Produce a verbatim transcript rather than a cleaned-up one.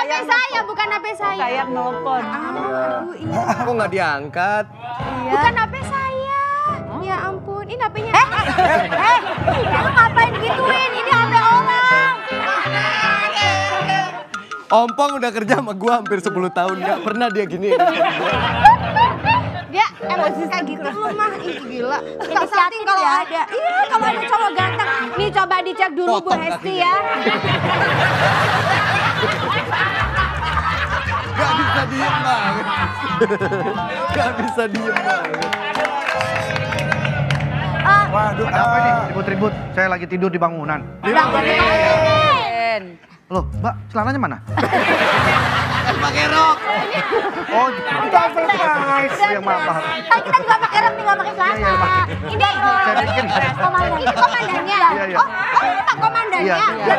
H P saya, bukan H P saya. Kayak nelpon. Aduh, iya. Kok nggak diangkat? Bukan H P saya. Ya ampun, ini H P-nya. Eh, eh, lu ngapain gituin? Ini H P orang. Ompong udah kerja sama gua hampir sepuluh tahun, nggak pernah dia gini. Dia emang kayak gitu lu mah, ih gila. Gak salting kalau ada. Iya, kalau ada cowok ganteng. Nih coba dicek dulu Bu Hesti ya. Gak bisa diem banget. Gak bisa diem banget. Waduh, ada apa nih? Ribut-ribut. Saya lagi tidur di bangunan. Loh, Mbak, celananya mana? Pakai rok. Oh, udah surprise. Ya, maaf, maaf. Kan kita juga pakai rok, tinggal pakai celana. Iya, iya, pakai. Ini Saya pikir. komandan. Ini komandannya. Iya, iya. Oh, oh ini Pak komandannya. Iya.